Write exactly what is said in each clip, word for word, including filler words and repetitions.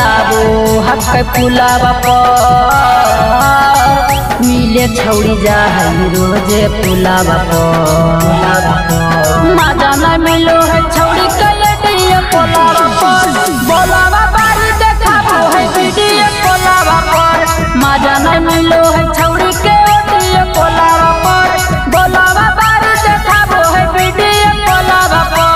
जाबो हक पुलावा पर मिले छौड़ी जा रोजे पुलावा पर मजा न मिलो है छौड़ी कलिया पुलावा पर बोलावा बारी देखाबो है वीडियो पुलावा पर मजा न मिलो है छौड़ी के ओटिया पुलावा पर बोलावा बारी देखाबो है वीडियो पुलावा पर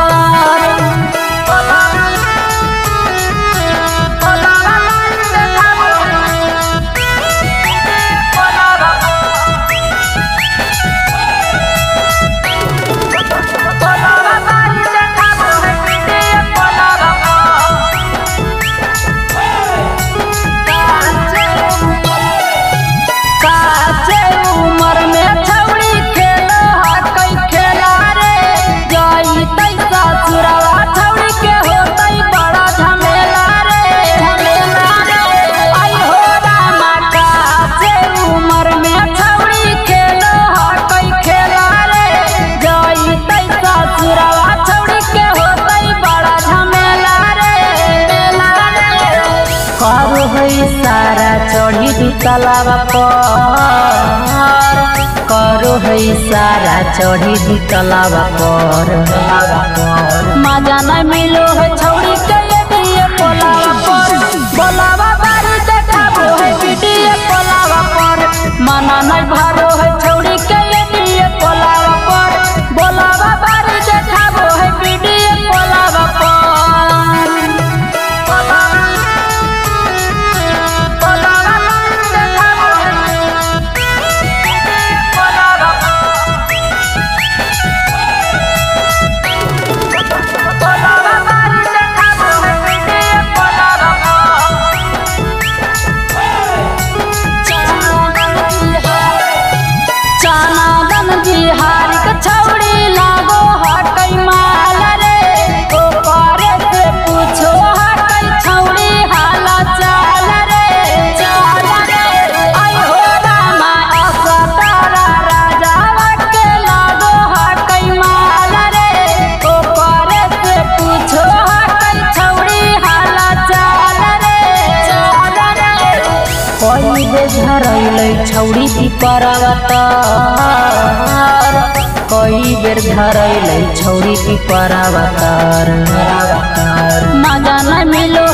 सारा चढ़ी दी तलावा पर करो है सारा चढ़ी दी तलावा पर मजा न मिलो है छौड़ी के दिए पोलावा पर बोलावा बारी देखाबो है वीडियो पोलावा पर मना नहीं भरो है छौड़ी के दिए पोलावा पर बोलावा बारी देखाबो है वीडियो पोलावा पर छौड़ी की परावतार कई बेर धरैलै छौड़ी की परावतार मजा न मिलो